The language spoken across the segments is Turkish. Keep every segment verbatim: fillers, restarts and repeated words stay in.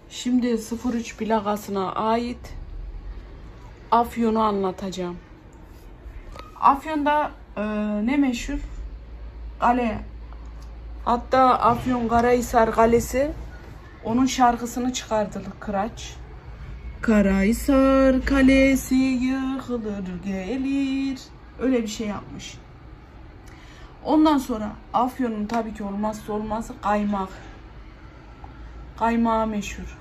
Şimdi sıfır üç plakasına ait Afyon'u anlatacağım. Afyon'da e, ne meşhur? Kale. Hatta Afyon Karahisar Kalesi, onun şarkısını çıkardı Kıraç. Karahisar Kalesi yıkılır gelir. Öyle bir şey yapmış. Ondan sonra Afyon'un tabii ki olmazsa olmazı kaymak. Kaymağı meşhur.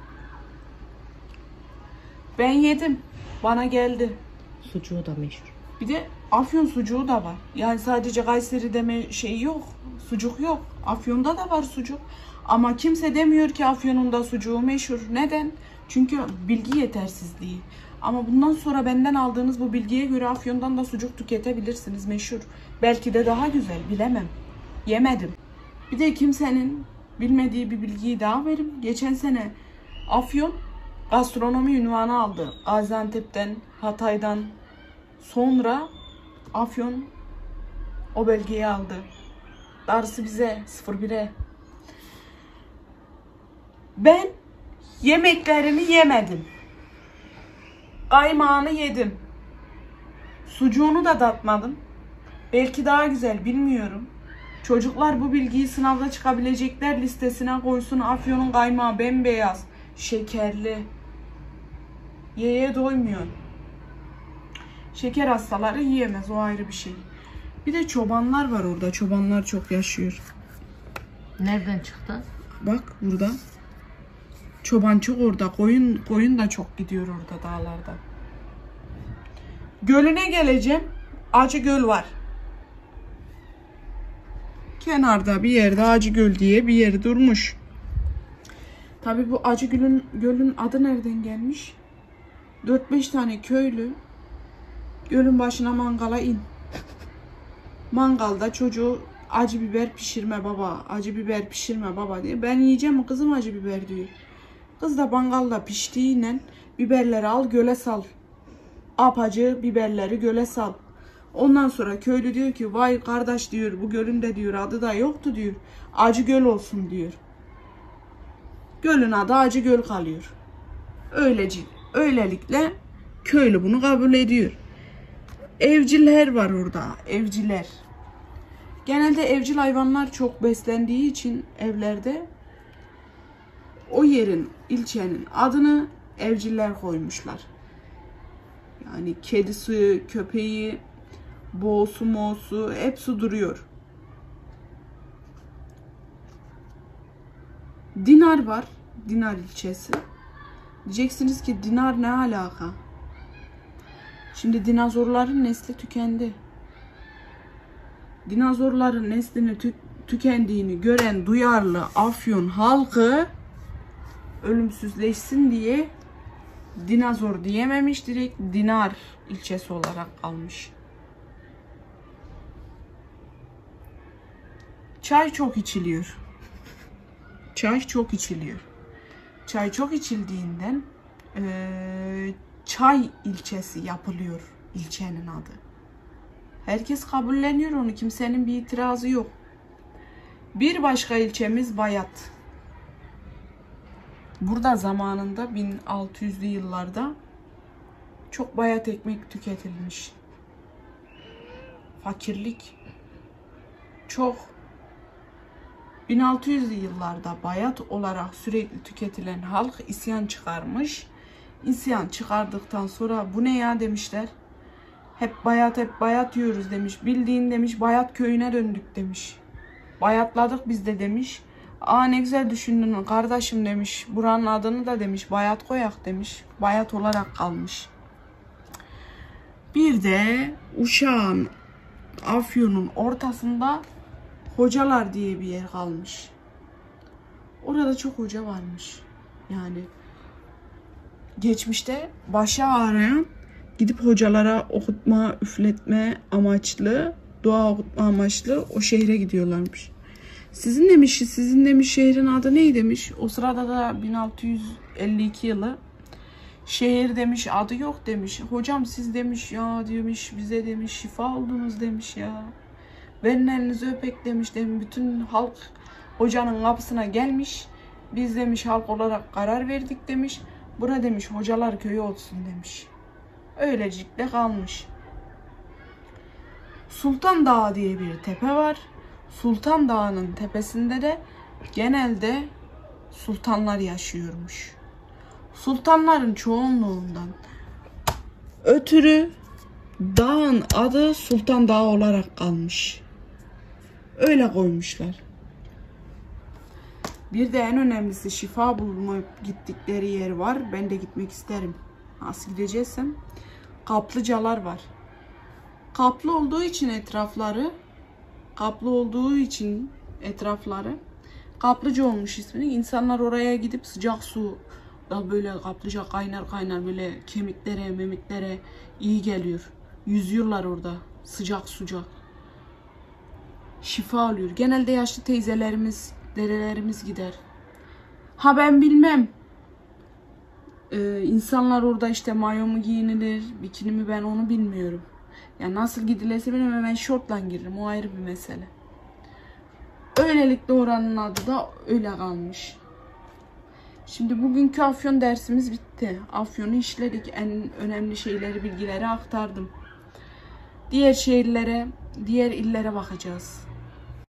Ben yedim. Bana geldi. Sucuğu da meşhur. Bir de Afyon sucuğu da var. Yani sadece Kayseri deme şey yok. Sucuk yok. Afyon'da da var sucuk. Ama kimse demiyor ki Afyon'un da sucuğu meşhur. Neden? Çünkü bilgi yetersizliği. Ama bundan sonra benden aldığınız bu bilgiye göre Afyon'dan da sucuk tüketebilirsiniz. Meşhur. Belki de daha güzel. Bilemem. Yemedim. Bir de kimsenin bilmediği bir bilgiyi daha verim. Geçen sene Afyon gastronomi ünvanı aldı. Gaziantep'ten, Hatay'dan sonra Afyon o belgeyi aldı. Darısı bize sıfır bire. Ben yemeklerini yemedim. Kaymağını yedim. Sucuğunu da tatmadım. Belki daha güzel, bilmiyorum. Çocuklar bu bilgiyi sınavda çıkabilecekler listesine koysun. Afyon'un kaymağı bembeyaz, şekerli. Yeye doymuyor. Şeker hastaları yiyemez, o ayrı bir şey. Bir de çobanlar var orada. Çobanlar çok yaşıyor. Nereden çıktı? Bak burada. Çoban çok orada. Koyun koyun da çok gidiyor orada dağlarda. Gölüne geleceğim. Acıgöl var. Kenarda bir yerde Acıgöl diye bir yer durmuş. Tabii bu Acıgöl'ün gölün adı nereden gelmiş? dört beş tane köylü gölün başına mangala in. Mangalda çocuğu acı biber pişirme baba, acı biber pişirme baba diye. Ben yiyeceğim kızım acı biber diyor. Kız da mangalda piştiğiyle biberleri al göle sal. Apacı biberleri göle sal. Ondan sonra köylü diyor ki vay kardeş diyor, bu gölün de diyor adı da yoktu diyor. Acıgöl olsun diyor. Gölün adı Acıgöl kalıyor. Öylece, öylelikle köylü bunu kabul ediyor. Evciller var orada, evciler. Genelde evcil hayvanlar çok beslendiği için evlerde o yerin, ilçenin adını evciller koymuşlar. Yani kedisi, köpeği, boğusu, moğusu hepsi duruyor. Dinar var, Dinar ilçesi. Diyeceksiniz ki Dinar ne alaka? Şimdi dinozorların nesli tükendi. Dinozorların neslini tü tükendiğini gören duyarlı Afyon halkı ölümsüzleşsin diye dinozor diyememiş, direkt Dinar ilçesi olarak kalmış. Çay çok içiliyor. Çay çok içiliyor. Çay çok içildiğinden ee, Çay ilçesi yapılıyor ilçenin adı. Herkes kabulleniyor onu. Kimsenin bir itirazı yok. Bir başka ilçemiz Bayat. Burada zamanında bin altı yüzlü yıllarda çok bayat ekmek tüketilmiş. Fakirlik çok. bin altı yüzlü yıllarda bayat olarak sürekli tüketilen halk isyan çıkarmış. İsyan çıkardıktan sonra bu ne ya demişler. Hep bayat hep bayat yiyoruz demiş. Bildiğin demiş Bayat köyüne döndük demiş. Bayatladık biz de demiş. Aa ne güzel düşündün kardeşim demiş. Buranın adını da demiş Bayat koyak demiş. Bayat olarak kalmış. Bir de Uşak'ın, Afyon'un ortasında Hocalar diye bir yer kalmış. Orada çok hoca varmış. Yani geçmişte başı ağrıyan gidip hocalara okutma, üfletme amaçlı, dua okutma amaçlı o şehre gidiyorlarmış. Sizin demiş, sizin demiş şehrin adı neydi demiş. O sırada da bin altı yüz elli iki yılı. Şehir demiş adı yok demiş. Hocam siz demiş ya demiş bize demiş şifa oldunuz demiş ya. Verin elinizi öpek demiş. demiş. Bütün halk hocanın kapısına gelmiş. Biz demiş halk olarak karar verdik demiş. Bura demiş hocalar köyü olsun demiş. Öylecikle kalmış. Sultan Dağı diye bir tepe var. Sultan Dağı'nın tepesinde de genelde sultanlar yaşıyormuş. Sultanların çoğunluğundan ötürü dağın adı Sultan Dağı olarak kalmış. Öyle koymuşlar. Bir de en önemlisi şifa bulmaya gittikleri yer var. Ben de gitmek isterim. Nasıl gideceksem. Kaplıcalar var. Kaplı olduğu için etrafları, kaplı olduğu için etrafları kaplıca olmuş ismini. İnsanlar oraya gidip sıcak su da böyle kaplıca kaynar kaynar böyle kemiklere, memiklere iyi geliyor. Yüzüyorlar orada sıcak sıcak. Şifa alıyor. Genelde yaşlı teyzelerimiz, derelerimiz gider. Ha ben bilmem. Ee, insanlar orada işte mayo mu giyinilir, bikini mi, ben onu bilmiyorum. Yani nasıl gidilese bilmem, ben şortla girerim. O ayrı bir mesele. Öylelikle oranın adı da öyle kalmış. Şimdi bugünkü Afyon dersimiz bitti. Afyon'u işledik. En önemli şeyleri, bilgileri aktardım. Diğer şehirlere, diğer illere bakacağız.